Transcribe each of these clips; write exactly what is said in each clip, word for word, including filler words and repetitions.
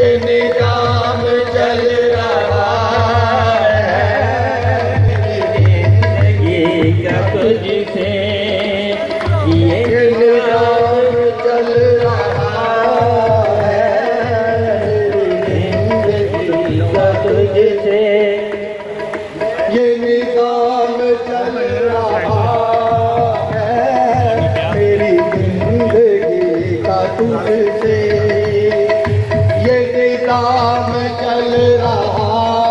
ये निजाम चल रहा है जिंदगी का तुझसे, ये निजाम चल रहा है जिंदगी का तुझसे, ये निजाम चल रहा है मेरी जिंदगी का तुझसे, ये निजाम चल रहा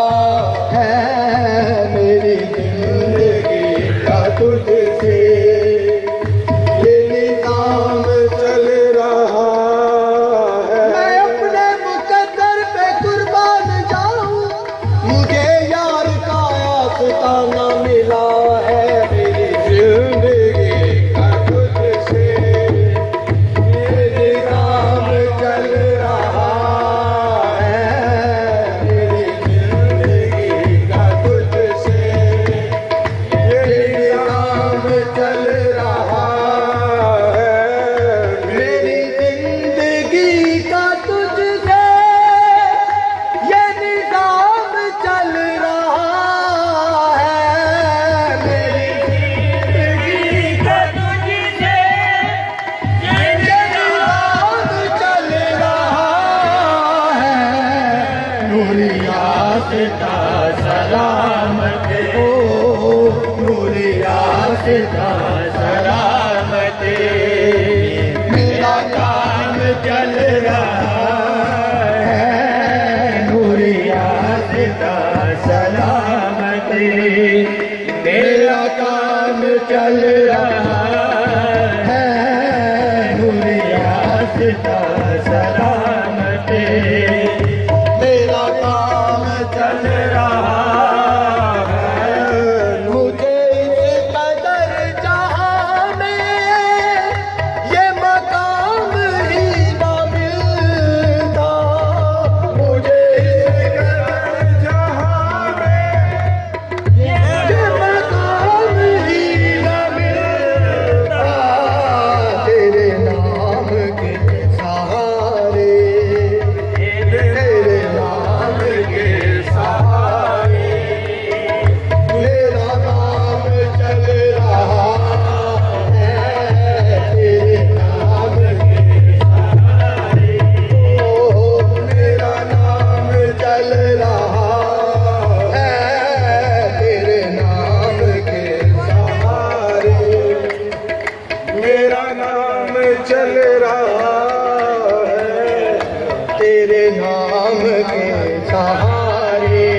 है मेरी जिंदगी का तुझसे, ये निजाम चल रहा है। मैं अपने मुकद्दर पे कुर्बान जाऊं, मुझे यार का आस्ताना मिला है मेरी जिंदगी का तुझसे, ये निजाम चल रहा है मेरी जिंदगी का तुझसे, ये निजाम चल रहा है मेरी जिंदगी का तुझसे, ये निजाम चल रहा है मेरी जिंदगी का तुझसे, ये निजाम चल रहा है। नूरियात का सलामत हो, नूरियात का सलामत, मेरा काम चल रहा है नूरियात का सलामत, मेरा काम चल रहा है नूरियात का सलामत, मेरा काम चल रहा है। मुझे इस कदर जहां में ये मकाम ही ना मिलता, मुझे इस कदर जहां में ये मकाम ही ना मिलता, तेरे नाम के सहारे, तेरे नाम के सहारे, मेरा नाम चल रहा है तेरे नाम के सहारे, ओ मेरा नाम चल रहा है तेरे नाम के सहारे, मेरा नाम चल रहा है तेरे नाम के सहारे।